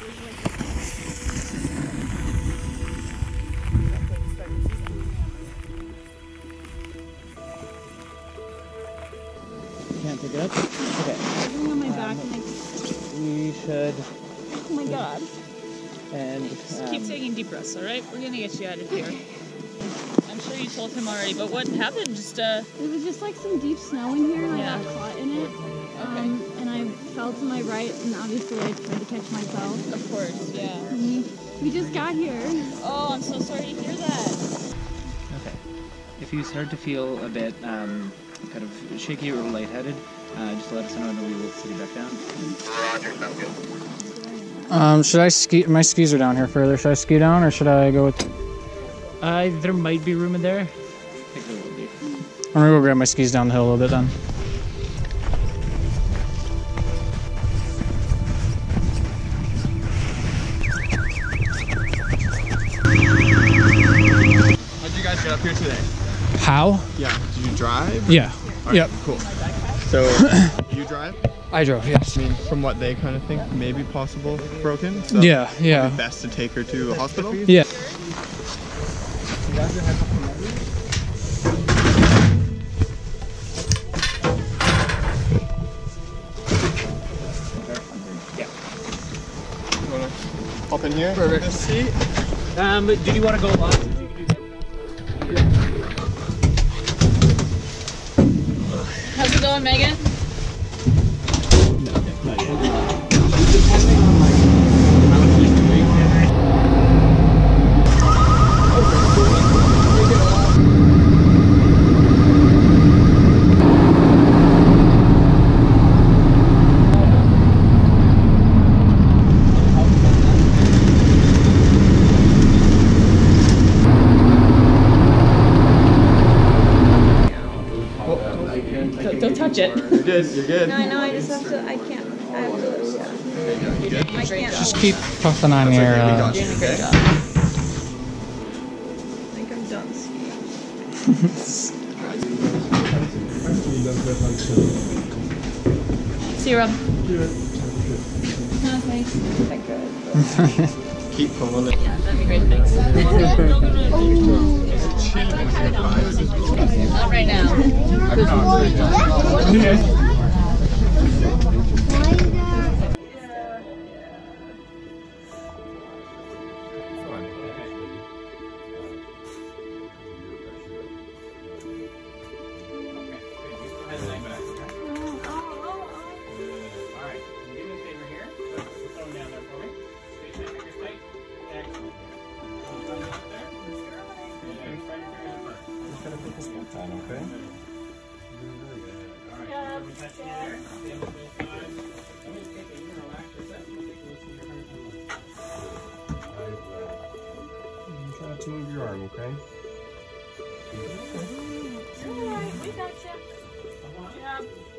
Can't pick it up? Okay. Something on my back and we should... oh my god. And just keep taking deep breaths, alright? We're gonna get you out of here. I'm sure you told him already, but what happened? Just It was just like some deep snow in here and I Yeah. got caught in it. Okay. And I fell to my right and obviously I tried to catch myself. Of course, yeah. We just got here. Oh, I'm so sorry to hear that. okay. If you start to feel a bit kind of shaky or lightheaded, just let us know and we will sit you back down. Roger, sounds good. Should I ski? My skis are down here further. Should I ski down or should I go with... There might be room in there. I think there will be. I'm gonna go grab my skis down the hill a little bit then. How'd you guys get up here today? How? Yeah. Did you drive? Yeah. Right, Yep. Cool. So, you drive? I drove, yes. I mean, from what they kind of think, maybe possible broken. So Yeah, yeah. probably best to take her to a hospital. Yeah. You wanna hop in here? Perfect. This seat. Did you want to go along? How's it going, Megan? Don't touch it. You're good. You're good. No, I know, I just have to, I can't, I have to, I can't. Just keep puffing on your... We got you. Okay. I think I'm done skiing. See you, Rob. No, thanks. I'm good. Keep pulling it. Yeah, that'd be great, thanks. Not right now. Try to move your arm, okay? Alright, we got you. Good job.